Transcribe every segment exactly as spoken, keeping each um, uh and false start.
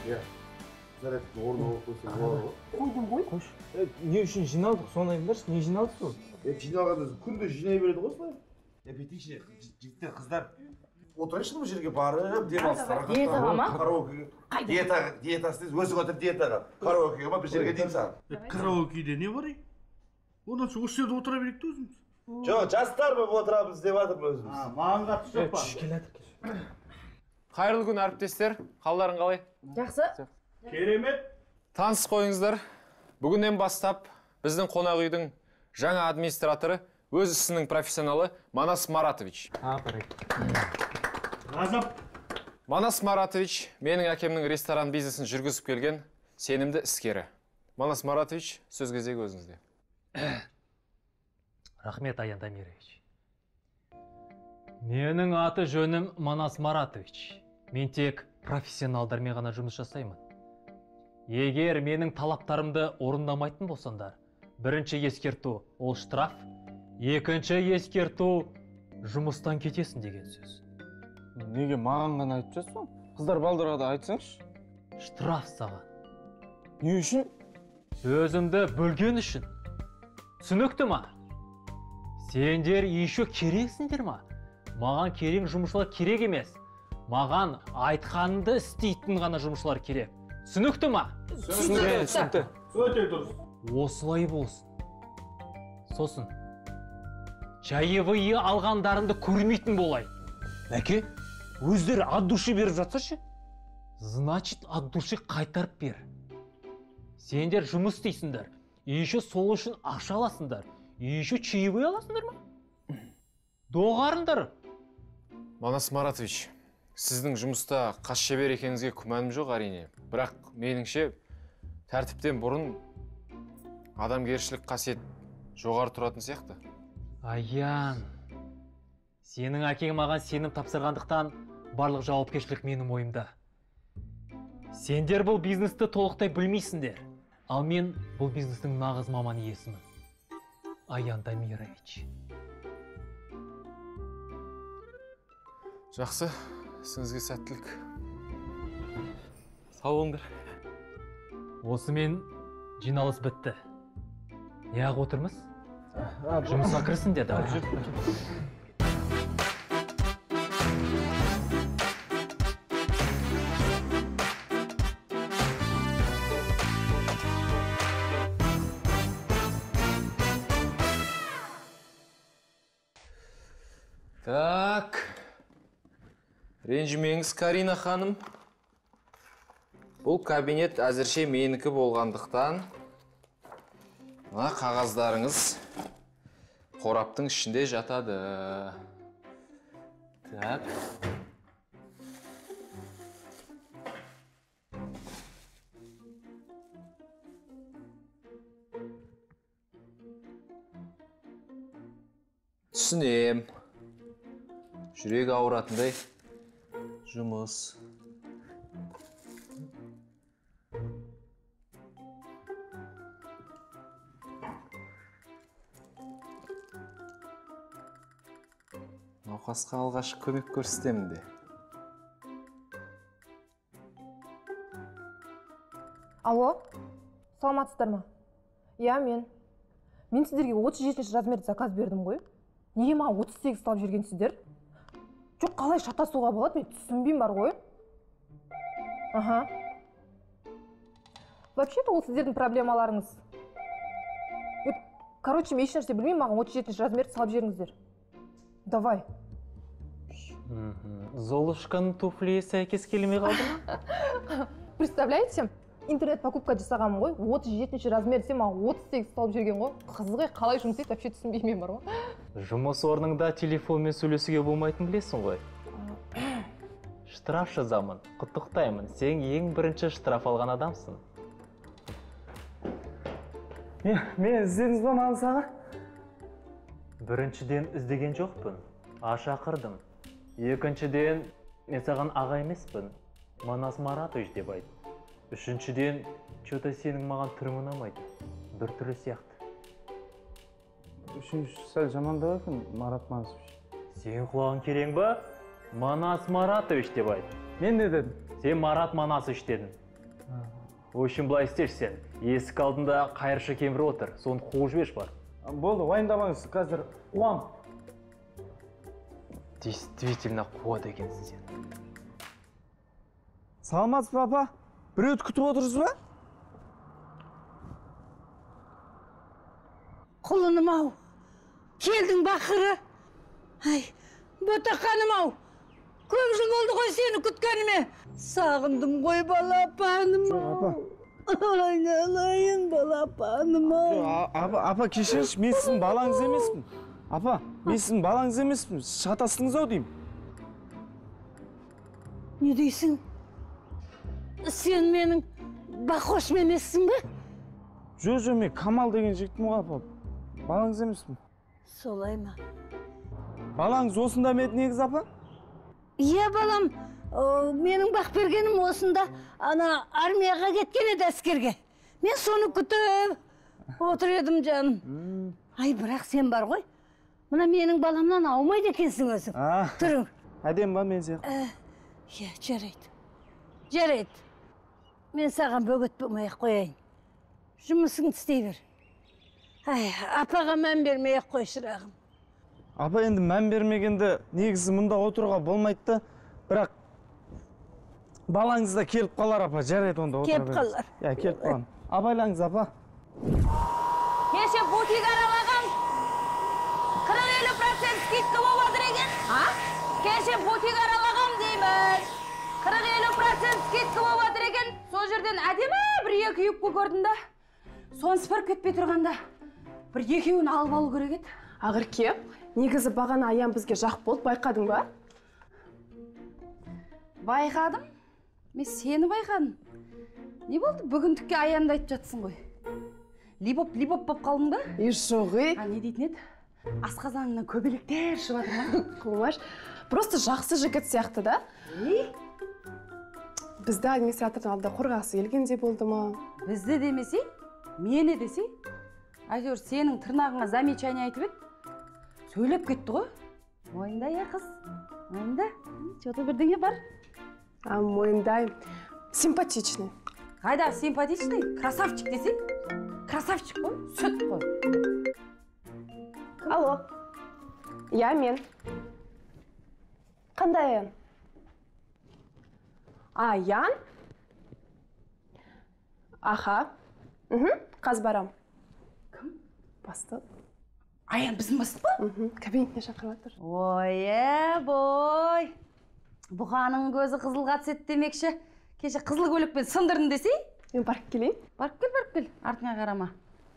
Иә. Зарядты орнына қойып қойса болады ғой. Қойдым ғой. Қойш. Не үшін жиналдық? Соны айтыңдаршы, не жиналдық сол? Е, жиналғанда күнде жинай береді ғой солай. Е, бетіңше, жігіттер, қыздар отырайыншы бұл жерге барып, демалыстарға диетаға ма? Караокеге. Диета, диетасы дейсіз, өзің отыр диетаға. Караокеге ма, бір жерге деймін саған. Караокеде не бар ей? Одан соң осы жерде отыра берейік те өзіміз. Жоқ, жастар болып отырамыз деп жатырмын өзіміз. Маған қатысы жоқ па? Кел жатыр. Қайырлы күн әріптестер, қалдарың қалай? Жақсы. Керемет. Таныс қойыңыздар. Бүгіннен бастап біздің қонақ үйдің жаңа администраторы, өз ісінің профессионалы Манас Маратович. Ғазап. Манас Маратович менің әкемнің ресторан бизнесін жүргізіп келген сенімді іскері. Манас Маратович, сөз кезегі өзіңізде. Рахмет, Аян Дамирович. Менің аты жөнім Манас Маратович. Мен тек профессионалдармен ғана жұмыс жасаймын. Егер менің талаптарымды орындамайтын болсаңдар, бірінші ескерту ол штраф, екінші ескерту жұмыстан кетесің деген сөз. Неге маған ғана айтып жатсың? Қыздар балдарға да айтсаңшы. Штраф саған. Не үшін? Өзімді бөлген үшін. Түсінікті ма? Сендер еще керексіңдер ма? Маған керек жұмысшылар керек емес. Маған айтқанды істейтін ғана жұмысшылар керек. Түсінікті ма? Түсінікті. Өте дұрыс. Осылай болсын. Сосын, чаевые алғандарымды көрмейтін болай. Әке, өздері от души беріп жатсашы? Значит, от души қайтарып бер. Сендер жұмыс істейсіңдер. Еще сол үшін ақша аласыңдар. Еще чаевые аласыңдар ма? Доғарыңдар. Манас Маратович, сіздің жұмыста қас шебер екеніңізге күмәнім жоқ әрине. Бірақ меніңше тәртіптен бұрын адамгершілік қасиет жоғары тұратын сияқты. Аян, сенің әкең маған сенім тапсырғандықтан барлық жауапкершілік менің мойнымда. Сендер бұл бизнесті толықтай білмейсіңдер, ал мен бұл бизнестің нағыз маман иесімін. Аян Дамирович. Жақсы, сізге сәттілік. Сау болыңдар. Осымен жиналыс бітті. Неғып отырмыз? Жұмысқа кірісіңдер да. Так, ренжімеңіз, Карина ханым. Бұл кабинет әзірше менікі болғандықтан мына қағаздарыңыз қораптың ішінде жатады. Так. Түсінем. Жүрегі ауыратындай жұмыс. Науқасқа алғаш көмек көрсетемін де. Алло, саламатсыздар ма? Иә, мен. Мен сіздерге отыз жетінші размерді заказ бердім ғой. Неге маған отыз сегіз салып жүргенсіздер? Жоқ, қалай шатасуға болады, мен түсінбеймін бар ғой. Аха. Вообще-то ол сіздердің проблемаларыңыз. Короче, мен ешнәрсе білмеймін, маған отыз жетінші размерді салып жіберіңіздер. Давай. Золушканың туфлиі сәйкес келмей қалды ма? Представляете? Интернет покупка жасағанмын ғой, отыз жетінші размер десе, маған отыз сегіз салып жүрген ғой. Қызығы қалай жұмыс істейді, вообще түсінбеймін бар ғой. Жұмыс орныңда телефонмен сөйлесуге болмайтын білесің ғой. Штраф жазамын, құттықтаймын. Сен ең бірінші штраф алған адамсың. Мен іздедіңіз ба Манас? Біріншіден іздеген жоқпын, шақырдым. Екіншіден, мен саған аға емеспін, Манас Маратович деп айт. Үшіншіден, что-то сенің маған түрің ұнамайды, бір түрі сияқты. Үшінші сәл жамандау екен, Марат Манасович. Сен құлағың керең ба? Манас Маратович деп айт. Мен не дедім? Сен Марат Манасович дедің. В общем, былай істеші сен. Есік алдында қайыршы кемір отыр. Соны қуып жіберші бар. Болды, уайымдамаңыз, қазір қуам. Действительно қуады екенсің сен. Саламатсыз ба, апа? Біреуді күтіп отырсыз ба? Құлыным-ау, келдің бақыры. Ай, ботақаным ау, көп жыл болды ғой сені күткеніме. Сағындым ғой балапаным. Апа. Айналайын балапаным ау. Апа, апа кешіріңізші, мен сіздің балаңыз емеспін. Апа, мен сіздің балаңыз емеспін. Шатастыңыз ау деймін. Не дейсің? Сен менің бақошым емессің бе? Жо, жо, мен Камал деген жігітім ғой, апа. Балаңыз емеспін. Солай ма? Балаңыз осында ма еді негізі, апа? Иә, балам, о, менің бақ бергенім осында, ана армияға кеткен еді әскерге. Мен соны күтіп отыр едім жаным. Ай, бірақ сен бар ғой. Мына менің баламнан аумайды екенсің өзің. А, Тұрың. әдем ба мен сияқты? Иә, жарайды. Жарайды. Мен саған бөгет болмай-ақ қояйын. Жұмысыңды істей бер. Ай, апаға мән бермей-ақ қой шырағым. Апа енді мән бермегенде негізі мұнда отыруға болмайды, бірақ балаңыз да келіп қалар, апа. Жарайды онда отыра Келіп қалар. Иә, келіп қалам. Абайлаңыз, апа. Кеше бутик аралаған қырық елу процент скидка болып отыр екен. А? Кеше бутик аралаған деймін. қырық елу процент скидка болып отыр екен. Сол жерден әдемі бір екі юбка көрдім да. Соны сыпырып кетпей тұрғанда бір екеуін алып алу керек еді. Ақерке, негізі бағана аян бізге жақ болды, байқадың ба? Байқадым. Мен сені байқадым. Не болды? Бүгіндікке аянды айтып жатсың ғой. Либоп, либоп боп қалдың ба? Еш жоқ, ей. А не дейтін еді? Асқазаныңнан көбелектер шығып жатыр ма? Қумаш, просто жақсы жігіт сияқты да? Бізді администратордың алдында қорғағысы келгенде болды ма? Бізді демесей, мені десей, әйтеуір сенің тырнағыңа замечание айтып еді. Сөйлеп кетті ғой. Мойында, я қыз. Мойында. Что-то бірдеңе бар. А, мойындайым. Симпатичный. Қайда симпатичный? Красавчик десей? Красавчик қой, сүт қой. Алло. Я мен. Қандай Аян? А, Ян? Аха. Мхм, қаз барам. Кім? Бастық. Аян біздің бастық па? Мхм, кабинетіне шақырып жатыр. Ой, е, бой. Бұғаның көзі қызылға түседі демекші. Кеше қызыл көйлекпен сындырдың десей? Мен барып келейін. Барып кел, барып кел. Артыңа қарама.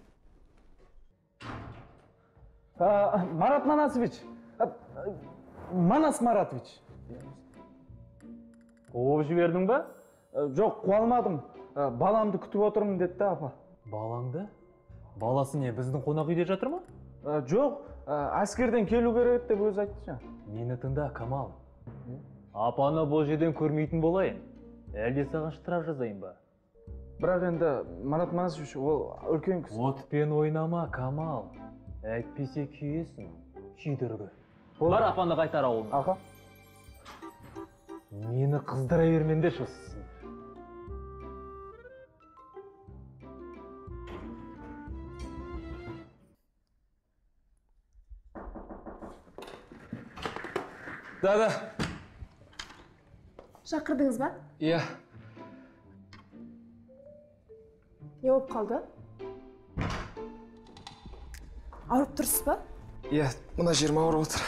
Марат Манасович. Манас Маратович. Қуып жібердің ба? Жоқ, қуалмадым. Баламды күтіп отырмын деді да, апа. Балаңды? Баласы не, біздің қонақ үйде жатыр ма? Жоқ, әскерден келу керек деп өзі айтты жаңа. Мені тыңда, Камал. Апаны бұл жерден көрмейтін болайын. Әлде саған штраф жазайын ба? Бірақ енді Марат Манасович, ол үлкен кісі. Отпен ойнама, Камал. Әйтпесе күйесің, күйдіргі. Бар апаны қайтар ауылына. Аға. Мені қыздыра бермеңдерші сіз. Да, да. Шақырдыңыз ба? Иә. Не болып қалды? Ауырып тұрсыз ба? Иә, мына жерім ауырып отыр.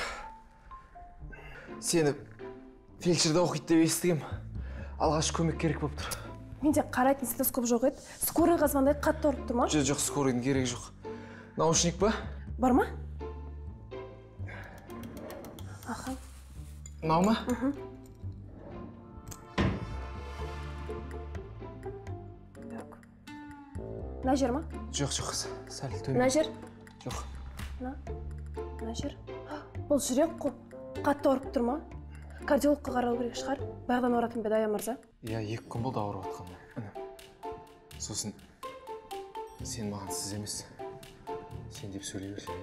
Сені фельдшерде оқиды деп естігем. Алғаш көмек керек болып тұр. Менде қарайтын стетоскоп жоқ еді. Скорыйға звондайды, қатты ауырып тұр ма? Жоқ, жоқ, скорыйдың керегі жоқ. Наушник ба? Бар ма? Аха. Мынау ма? Так. Мына жер ма? Жоқ, жоқ, сәл төмен. Мына жер? Жоқ. Мына? Мына жер? Бұл жүрек қой. Қатты ауырып тұр ма? Кардиологқа қарау керек шығар. Бағдан ауыратын бе Аян мырза? Иә, екі күн болды ауырып атқаныма. Сосын сен маған сіз емес. Сен деп сөйлей берсең.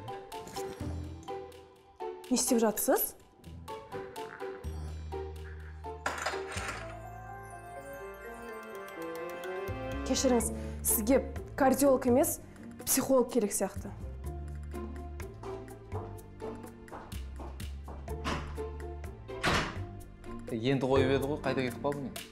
Не істеп жатсыз? кешіріңіз, сізге кардиолог емес, психолог керек сияқты. Енді қойып еді ғой, қайда кетіп қалдың енді?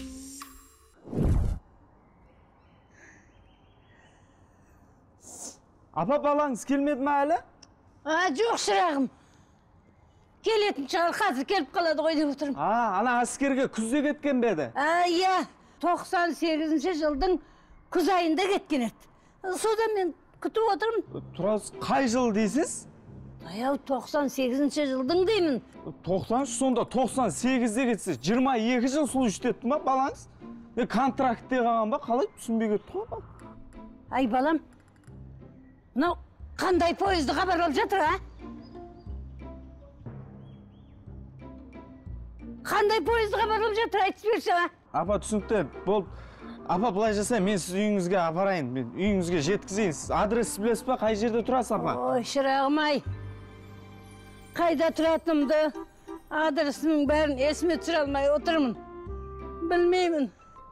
Апа, балаңыз келмеді ме әлі? А, жоқ шырағым. Келетін шығар, қазір келіп қалады ғой деп отырмын. А, ана әскерге күзде кеткен бе еді? А, иә, тоқсан сегізінші жылдың күз айында кеткен еді. Содан мен күтіп отырмын. Тұрасыз, қай жыл дейсіз? Аяу тоқсан сегізінші жылдың деймін. тоқсаныншы, сонда тоқсан сегізде кетсе, жиырма екі жыл сұлу іштетті ма балаңыз? Не контрактте қалған ба? Қалай түсінбей кетті ғой ба? Ай, балам, мынау қандай поезді хабар алып жатыр, а? Қандай поезді хабар алып жатыр, айтып берші, а? Апа, түсінікті, болды. Апа, былай жасай, мен сіз үйіңізге апарайын, мен үйіңізге жеткізейін. Сіз адресті білесіз ба, қай жерде тұрасыз, апа? Ой, шырағым ай. Қайда тұратынымды, адресімнің бәрін есіме түсіре алмай отырмын. Білмеймін.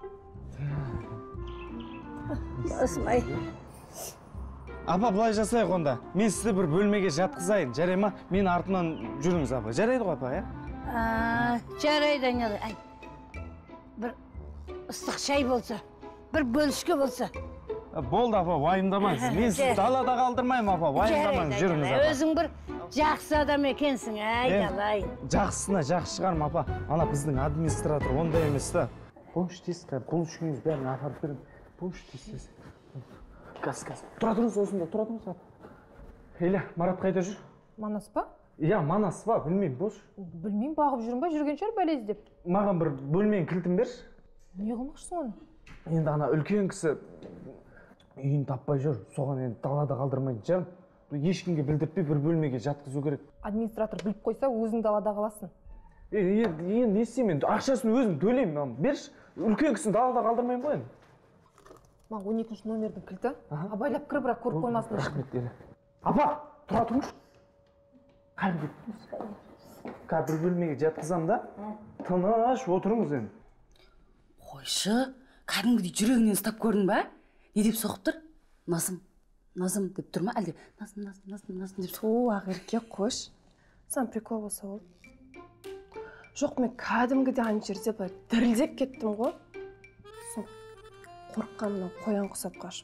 Басым ай. Апа, былай жасайық онда. Мен сізді бір бөлмеге жатқызайын, жарай ма? Мен артынан жүріңіз, апа. Жарайды ғой, апа, ә? Жарайды, айналай. Ай, бір ыстық шай болса, бір бөлішке болса. Болды, апа, уайымдамаңыз. Мен сізді далада қалдырмаймын, апа. Уайымдамаңыз, жүріңіз, апа. Өзің бір жақсы адам екенсің, айналай. Жақсысына жақсы шығарым, апа. Ана біздің администратор ондай емес та. Помощь тез, бұл үшіңіз бәрін апарып берем. Помощь тез. Газ, газ. Тұра тұрыңыз осында, тұра тұрыңыз, апа. Еля, Марат қайда жүр? Манас па? Иә, Манас па, білмеймін, бош. Білмеймін, бағып жүрмін ба, жүрген шығар бәле іздеп. Маған бір бөлменің кілтін берші. Не қылмақшысың оны? Енді ана үлкен кісі үйін таппай жүр, соған енді далада қалдырмайтын шығармын. Ешкімге білдіртпей бір бөлмеге жатқызу керек. Администратор біліп қойса, өзің далада қаласың. Енді не істеймін, ақшасын өзім төлеймін, берші. Үлкен кісіні далада қалдырмайын ғой енді. Маған он екінші номердің кілті. Абайлап кір, бірақ көріп қоймасын. Рахмет, Еля. Апа, тұра тұрыңыз. Қайын кеттіңіз. Қазір бір бөлмеге жатқызам да, тыныш отырыңыз енді. Қойшы, кәдімгідей жүрегінен ұстап көрдің ба? Не деп соғып тұр? Назым, Назым деп тұр ма? Әлде Назым, Назым, Назым, Назым деп соғып. О, Ақерке, қош. Сан прикол болса ол. Жоқ, мен кәдімгідей ана жерде былай дірілдеп кеттім ғой. Қорыққанымнан қоян құсап қашып.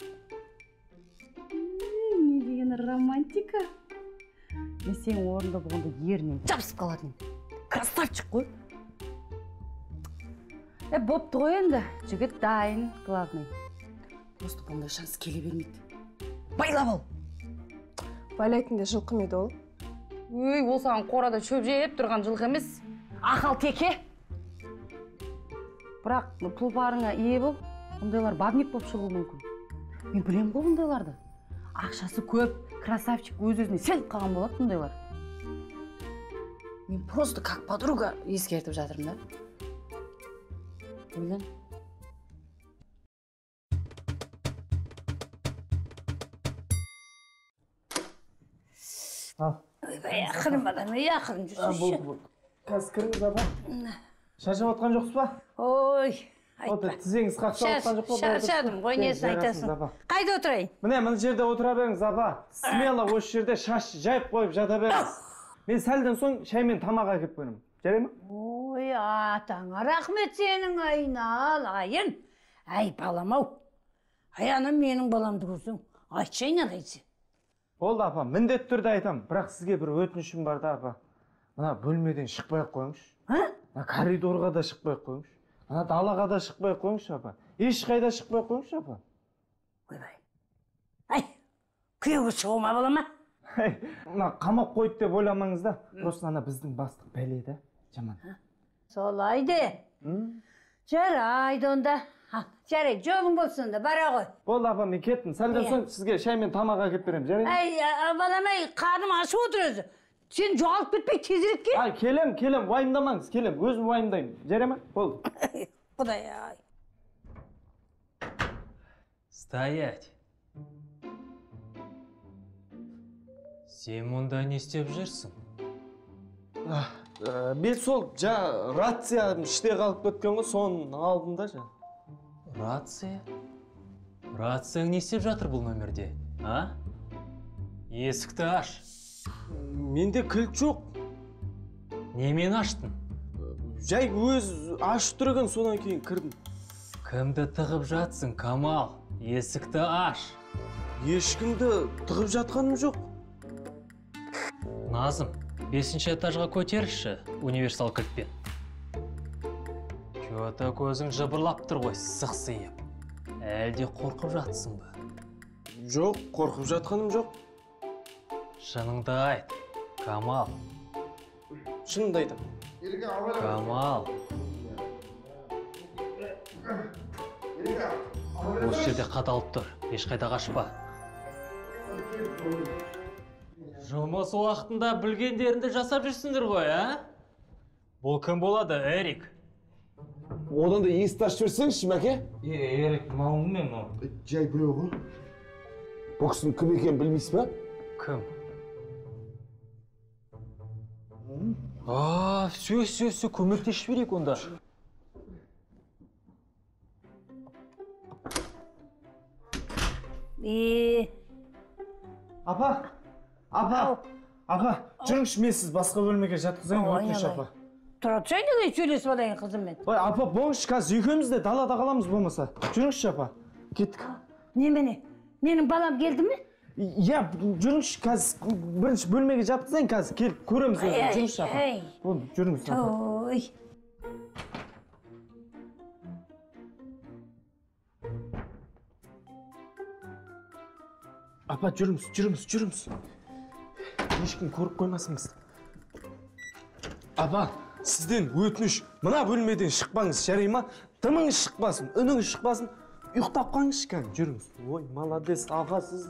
Не деген романтика. Мен сенің орнында болғанда ерінен жабысып қалатын. Красавчик қой. Е, бопты ғой енді. Жігіт дайын, главный. Просто бұндай шанс келе бермейді. Байлап ал. Байлайтын да жылқы ма еді ол? Өй, ол саған қорада шөп жеп тұрған жылқы емес. Ақал теке. Бірақ тұлпарыңа ие бол. Бұндайлар бабник болып шығуы мүмкін. Мен білем ғой бұндайларды. Ақшасы көп, красавчик өз-өзіне сеніп қалған болады бұндайлар. Мен просто как подруга ескертіп жатырмын да. Ойлан. Ойбай, ақырын балам, ей ақырын жүрсінші. Қазір кіріңіз, апа. Шаршап отқан жоқсыз ба? Ой, Оты, тізеңіз қақсап отқан жоқ па? Шаршадым, ғой несін айтасың. Қайда отырайын? Міне, мына жерде отыра беріңіз, апа. Смело осы жерде шаш жайып қойып жата беріңіз. Мен сәлден соң шай мен тамақ әкеліп беремін. Жарай ма? Ой, атаңа рахмет сенің айналайын. Әй, балам-ау. Ай, анам менің баламды көрсең, айтшы айналайсың. Болды, апа, міндетті түрде айтам. Бірақ сізге бір өтінішім бар да, апа. Мына бөлмеден шықпай-ақ қойыңызшы. Мына коридорға да шықпай-ақ қойыңызшы. Мына далаға да шықпай-ақ қойыңызшы, апа. Ешқайда шықпай-ақ қойыңызшы, апа. Ойбай. Ай, күйеуге шығу ма балама? Мына қамап қойды деп ойламаңыз да. Просто ана біздің бастық бәле да, жаман. Солай де. Жарайды онда. Жарайды, жолың болсын да, бара ғой. Болды, апа, мен кеттім. Сәлден соң сізге шай мен тамақ әкеліп беремін, жарайды? Ай, балам-ай, қарным ашып отыр өзі. Сен жоғалып кетпей тезірек кел. Ай, келем, келем, уайымдамаңыз, келем. Өзім уайымдаймын. Жарай ма? Болды. Құдай-ай. Стоять. Сен мұнда не істеп жүрсің? Мен сол рация іште қалып кеткен ғой, соның алдында жа. Рация? братсың не істеп жатыр бұл нөмерде, а? Есікті аш. Менде кілт жоқ. Немен аштың? Жай өз ашып тұрған, содан кейін кірдім. Кімді тығып жатсың, Камал? Есікті аш. Ешкімді тығып жатқаным жоқ. Назым, бесінші этажға көтеріші универсал кілтпен. Көті көзің жыбырлап тұр ғой, сықсиып. Әлде қорқып жатсың ба? Жоқ, қорқып жатқаным жоқ. Шыныңды айт, Камал. Шынымды айтам. Камал. Осы жерде қадалып тұр, ешқайда қашпа. Жұмыс уақытында білгендеріңді жасап жүрсіңдер ғой, а? Бұл кім болады, Эрик? Одан да есікті ашып жіберсеңізші, Мәке. Е, Эрик, мауым мен мау. Жай біреу ғой. Бұл кісінің кім екенін білмейсіз ба? Кім? А, все, все, все, көмектесіп жіберейік онда. Е, Апа, апа, апа, жүріңізші, мен сіз басқа бөлмеге жатқызайын, өтініш апа. тұра тұрсай неге сөйлесіп алайын қызыммен? Ой, апа, болыңызшы, қазір екеуміз де далада қаламыз болмаса. Жүріңізші, апа. Кеттік. Немене? Менің балам келді ме? Иә, жүріңізші, қазір бірінші бөлмеге жатқызайын, қазір келіп көреміз. Жүріңізші, апа. Болды, жүріңіз, апа. Ой. Апа, жүріңіз, жүріңіз, жүріңіз. Ешкім көріп қоймасын бізді. Апа, сізден өтініш, мына бөлмеден шықпаңыз, жарай ма? Дымыңыз шықпасын, үніңіз шықпасын. Ұйықтап қалыңыз кән, жүріңіз. Ой, молодец, аға, сіз.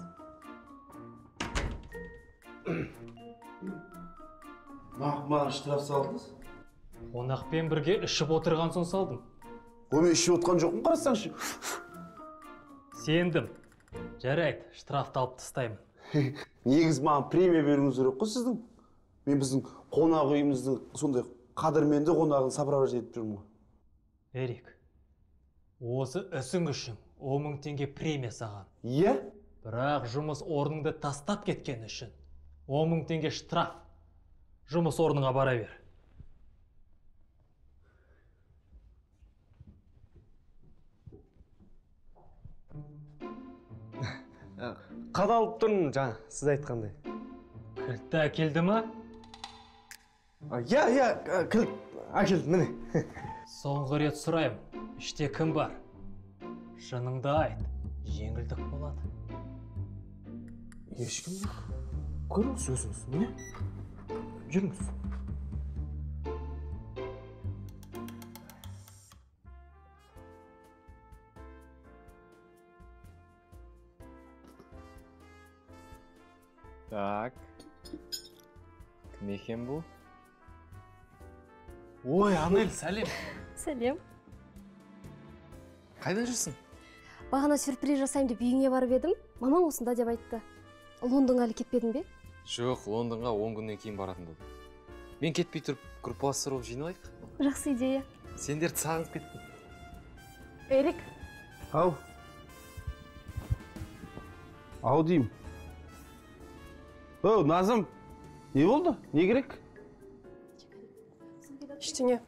Маған штраф салдыңыз? Қонақпен бірге ішіп отырған соң салдым. Ой, мен ішіп отқан жоқпын, қарасаңшы. Сендім. Жарайды, штрафты алып тастаймын. Негіз маған премия беруіңіз керек қой сіздің. Мен біздің қонақ үйіміздің сондай қадірменді қонағын сопровождать етіп жүрмін ғой. Эрик, осы ісің үшін он мың теңге премия саған. Иә? Бірақ жұмыс орныңды тастап кеткен үшін он мың теңге штраф. Жұмыс орныңа бара бер. Қадалып тұрмын, жаңа, сіз айтқандай. Кілтті әкелді ма? Иә, иә, кілт әкелді, міне. Соңғы рет сұрайым, іште кім бар? Шыныңды айт, жеңілдік болады. Ешкім жоқ. Көріңіз өзіңіз, міне. Жүріңіз. Так. Кім екен бұл? Ой, Анель, сәлем. Сәлем. Қайда жүрсің? Бағана сюрприз жасайым деп үйіңе барып едім. Мамаң осында деп айтты. Лондонға әлі кетпедің бе? Жоқ, Лондонға он күннен кейін баратын болдым. Мен кетпей тұрып, группаластар болып жиналайық. Жақсы идея. Сендерді сағынып кеттім. Эрик, Ау. Ау деймін. О, Назым, не болды? Не керек? Ештеңе.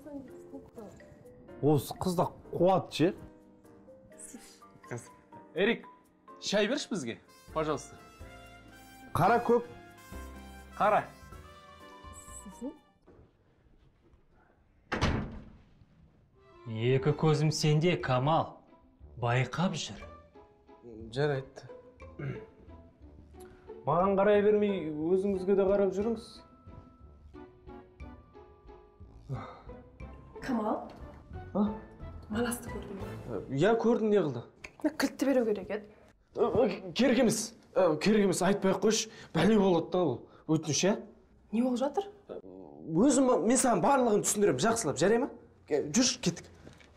Осы қызда қуат ше. Эрик, шай берші бізге, пожалуйста. Қара көк. Қара. Екі көзім сенде, Камал. Байқап жүр. Жарайды. Маған қарай бермей, өзіңізге де қарап жүріңіз. Камал? А? Манасты көрдің бе? Я көрдім, не қылды? Кілтті беру керек еді. Керек емес, керек емес, айтпай-ақ қойшы, бәле болады да ол. Өтініш, ә? Не болып жатыр? Өзім, мен саған барлығын түсіндірем, жақсылап, жарай ма? Жүрші, кеттік.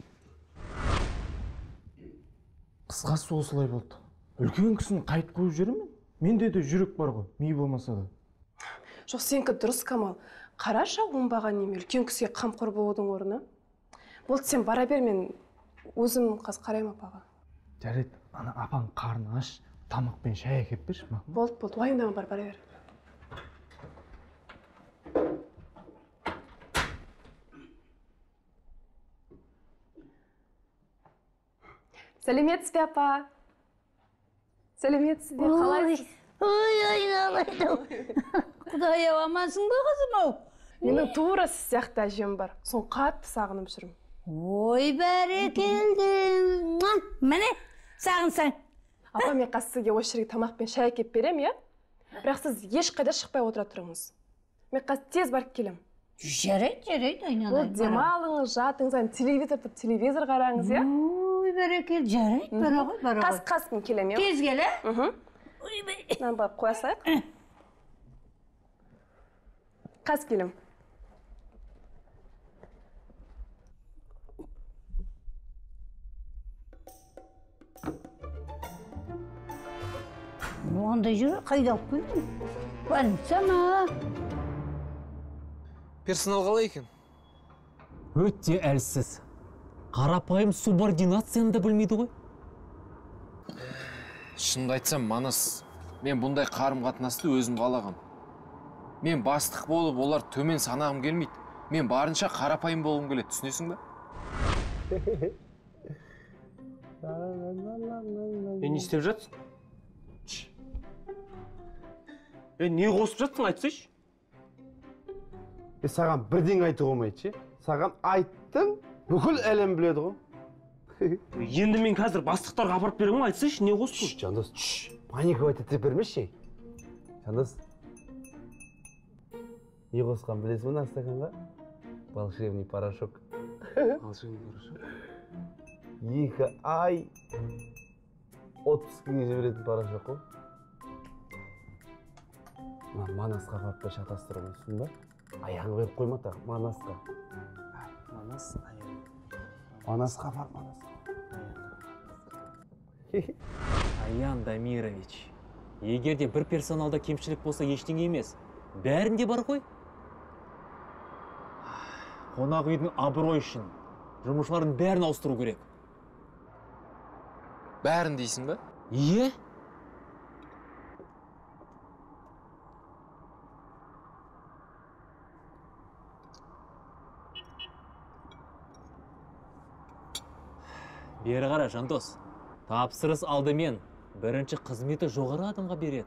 Қысқасы осылай болды. Үлкен кісіні қайтып қойып жүремін. Менде де жүрек бар ғой, ми болмаса да. Жоқ, сенікі дұрыс, Камал. Қараша, оңбаған неме үлкен кісіге қамқор болудың орны. Болды, сен бара бер, мен өзім қазір қараймын апаға. Жарайды. ана апаң қарны аш, тамақпен шай әкеп берші ма? Болды, болды, уайымдама, бар, бара бер. Сәлеметсіз бе, апа? Сәлеметсіз бе, қалайсыз? Ой, айналайын. Құдай амансың ба қызым ау? Менің тура сіз сияқты әжем бар. Соны қатты сағынып жүрмін. Ой, бәрекелді. Міне, сағынсаң. Апа, мен қазір сізге осы жерге тамақ пен шай әкеп берем, иә? Бірақ сіз ешқайда шықпай отыра тұрыңыз. Мен қазір тез барып келем. Жарайды, жарайды, айналайын. Ол демалыңыз, жатыңыз, телевизор тұрып телевизор қараңыз, иә? Ой, бәрекелді, жарайды, бара ғой, бара ғой. Қас-қас мен келем, иә? Тез кел, ә? Мхм. Мынаны барып қоя салайық. Қас келем. Онда жүр, қайда алып келдің? Больница ма? Персонал қалай екен? Өте әлсіз. Қарапайым субординацияны да білмейді ғой. Шынымды айтсам, Манас, мен бұндай қарым-қатынасты өзім қалағам. Мен бастық болып, олар төмен санағым келмейді. Мен барынша қарапайым болғым келеді, түсінесің бе? Е, не істеп жатсың? Е, не қосып жатсың, айтсайшы? Е, саған бірден айтуға болмайды, ше? Саған айттым, бүкіл әлем біледі ғой. Енді мен қазір бастықтарға апарып беремін, айтсайшы, не қостың? Жандос, паниковать ете бермеші. Жандос, не қосқан білесің мына стаканға? Волшебный порошок. Волшебный порошок? Екі ай отпускіге жіберетін порошок қой. Манасқа апарып шатастырып отырсың ба? Аяғын қойып қойма тағы, Манасқа. Манас, аяғын. Манасқа апар, Манасқа. Аян Дамирович, егерде бір персоналда кемшілік болса ештеңе емес. Бәрінде бар ғой. Қонақ үйдің абырой үшін жұмысшылардың бәрін ауыстыру керек. Бәрін дейсің бе? Е? Бері қара, Жандос. Тапсырыс алдымен бірінші қызметі жоғары адамға береді.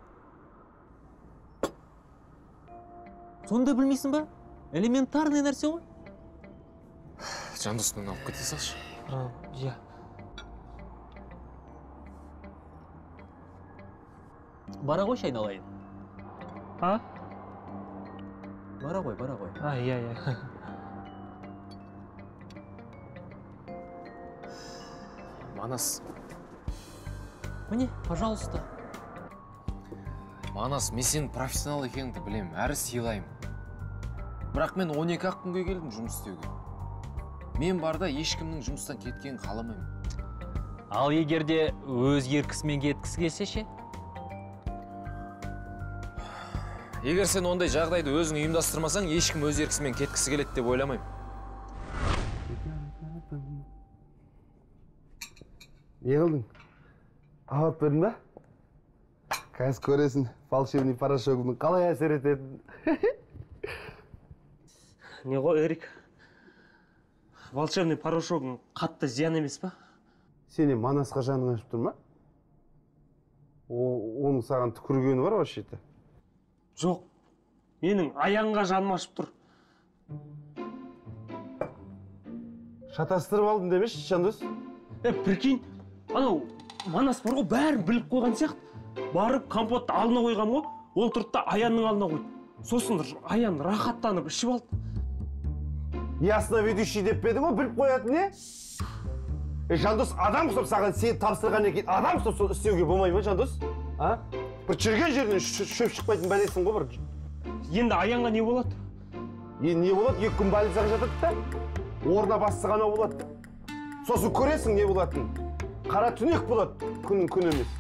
Сонда білмейсің ба? Элементарный нәрсе ғой. Жандос, мені алып кете салшы. Иә. Бара ғой, айналайын. А? Бара ғой, бара ғой. А, иә, иә. Манас. Міне, пожалуйста. Манас, мен сенің профессионал екеніңді білем, әрі сыйлаймын. Бірақ мен он екі ақ күнге келдім жұмыс істеуге. Мен барда ешкімнің жұмыстан кеткенін қаламаймын. Ал егерде өз еркісімен кеткісі келсе ше? Егер сен ондай жағдайды өзің ұйымдастырмасаң, ешкім өз еркісімен кеткісі келеді деп ойламаймын. Не қылдың? Алып бердің ба? Қазір көресің, волшебный порошогымның қалай әсер ететінін. Не ғой, Эрик? Волшебный порошогың қатты зиян емес па? Сене Манасқа жаның ашып тұр ма? Оның саған түкіргені бар вообще-то? Жоқ, менің аяғыңа жаным ашып тұр. Шатастырып алдым демеші, Жандос? Е, прикинь, анау Манас бар ғой, бәрін біліп қойған сияқты. Барып компотты алдына қойған ғой, ол тұрды да Аянның алдына қойды. Сосын Аян рахаттанып ішіп алды. Ясно ведущий деп бедің ғой, біліп қоятын не? Е, Жандос, адам құсап саған сені тапсырған екен, адам құсап сол істеуге болмай ма, Жандос? А? Бір жүрген жерден шөп шықпайтын бәлесің ғой бір. Енді Аянға не болады? Енді не болады? Екі күн больницаға жатады да, орнына бастық анау болады. Сосын көресің не болатынын. Қара түнек болады, күнің күн емес.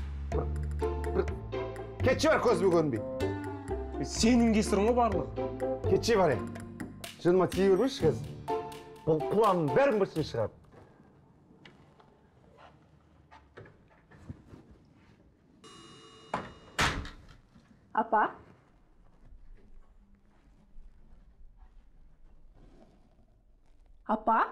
Кетші бар, көзіме көрінбей. Сенің кесірің ғой барлығы. Кетші бар, е. Жыныма тие бермеші қазір. Бұл планның бәрін бірсін шығарып. Апа? Апа?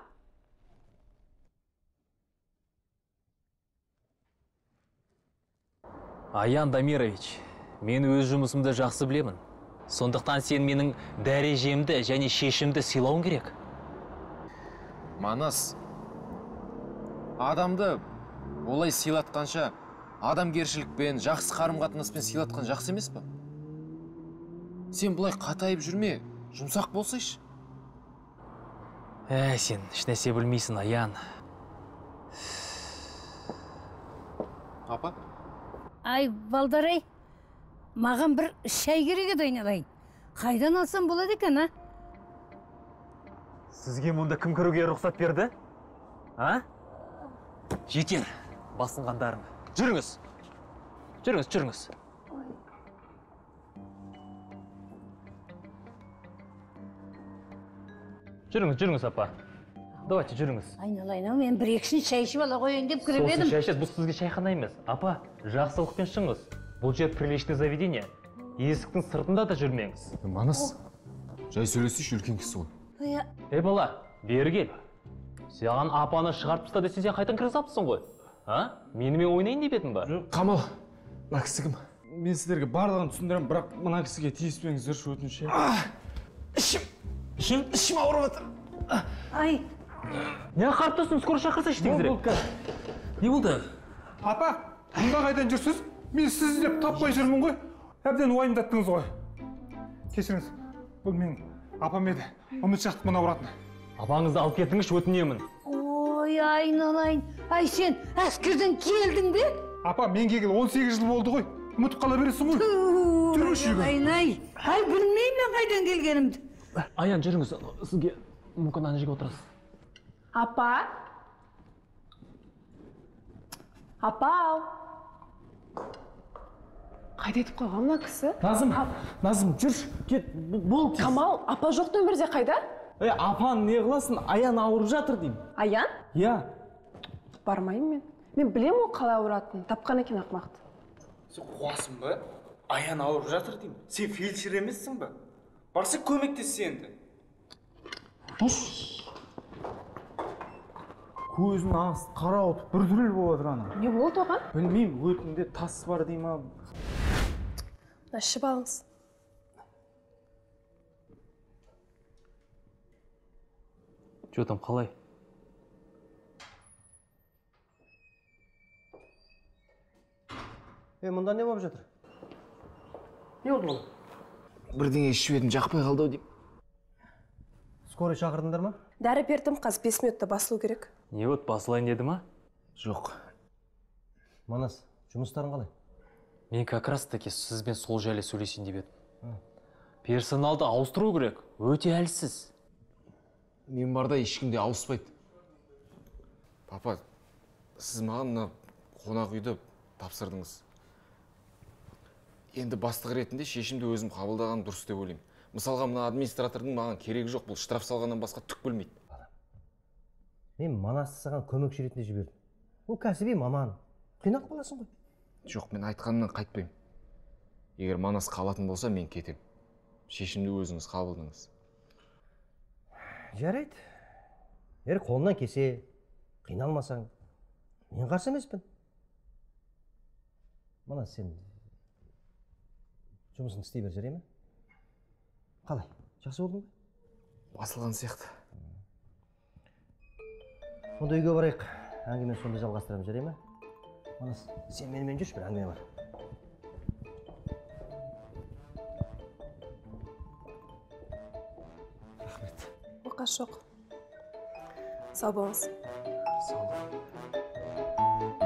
Аян Дамирович, мен өз жұмысымды жақсы білемін. Сондықтан сен менің дәрежемді және шешімді сыйлауың керек. Манас, адамды олай сыйлатқанша, адамгершілікпен, жақсы қарым-қатынаспен сыйлатқан жақсы емес па? Сен бұлай қатайып жүрме, жұмсақ болсайшы. Ә, сен ешнәрсе білмейсің, Аян. Апа? Ай, балдарай, маған бір шай керек еді айналайын. Қайдан алсам болады екен, а? Сізге мұнда кім кіруге рұқсат берді? А? Жетер, басынғандарың. Жүріңіз. Жүріңіз, жүріңіз. Жүріңіз, жүріңіз, апа. Давайте, жүріңіз. Айналайын, ау, мен бір екшін шай ішіп ала қояйын деп кіріп едім. Сосын шай ішесіз, бұл сізге шайхана емес. Апа, жақсылықпен шығыңыз. Бұл жер приличный заведение. Есіктің сыртында да жүрмеңіз. Манас, жай сөйлесейші, үлкен кісі ғой. Ей бала, бері кел. Саған апаны шығарып тастады десе, сен қайтадан кіргізіп алыпсың ғой. А? Менімен ойнайын деп едің ба? Қамал, мына кісі кім? Мен сіздерге барлығын түсіндіремін, бірақ мына кісіге тиіспеңіздерші, өтініш. Ішім, ішім, ішім ауырып жатыр. Ай, не қарып тұрсың? Скоро шақырса іштеңізірек. Не болды? Апа, мұнда қайдан жүрсіз? Мен сіз іздеп таппай жүрмін ғой. Әбден уайымдаттыңыз ғой. Кешіріңіз, бұл менің апам еді. Үміт шақты мына ұратын. Апаңызды алып кетіңізші, өтінемін. ой, айналайын. Ай, сен әскерден келдің бе? Апа, мен келгелі он сегіз жыл болды ғой. Ұмытып қала бересің ғой. Жүріңізші үйге. Айналайын. Ай, білмеймін мен қайдан келгенімді. Аян, жүріңіз. Сізге мүмкін ана жерге отырасыз. Апа? Апа-ау. Қайда етіп қойған мына кісі? Назым, Назым, жүр, кет, бол. Камал, апа жоқ нөмірде қайда? Ей, апан не қыласың? Аян ауырып жатыр деймін. Аян? Иә. Бармаймын мен. Мен білем ол қалай ауыратынын. Тапқан екен ақымақты. Сен қуасың ба? Аян ауырып жатыр деймін. Сен фельдшер емессің ба? Барса көмектессе енді. Көзін ағыз қарауытып бір түрел болады ана. Не болды оған? Білмеймін, өтінде тас бар дей ма? Мына ішіп алыңыз. Жо там, қалай? Е, мұнда не болып жатыр? Не болды бұл? Бірдеңе ішіп едім, жақпай қалды ау деймін. Скорый шақырдыңдар ма? Дәрі бердім, қазір бес минутта басылу керек. Не от, басылайын деді ма? Жоқ. Манас, жұмыстарың қалай? Мен как раз таки сізбен сол жайлы сөйлесейін деп едім. Персоналды ауыстыру керек, өте әлсіз. Мен барда ешкімде ауыспайды. Папа, сіз маған мына қонақ үйді тапсырдыңыз. Енді бастық ретінде шешімді өзім қабылдаған дұрыс деп ойлаймын. Мысалға, мына администратордың маған керегі жоқ, бұл штраф салғаннан басқа түк білмейді. Мен Манасты саған көмекші ретінде жібердім. Ол кәсіби маман. Қинақ боласың ғой. Жоқ, мен айтқанымнан қайтпаймын. Егер Манас қалатын болса, мен кетем. Шешімді өзіңіз қабылдыңыз. Жарайды. Егер қолынан кесе, қиналмасаң, мен қарсы емеспін. Манас, сен жұмысын істей бер, жарай ма? Қалай? Жақсы болдың ба? Басылған сияқты. Сонда үйге барайық. Әңгіме сонда жалғастырамыз, жарай ма? Манас, сен менімен жүрші, бір әңгіме бар. Рахмет. Оқас жоқ. Сау болыңыз. Сау бол.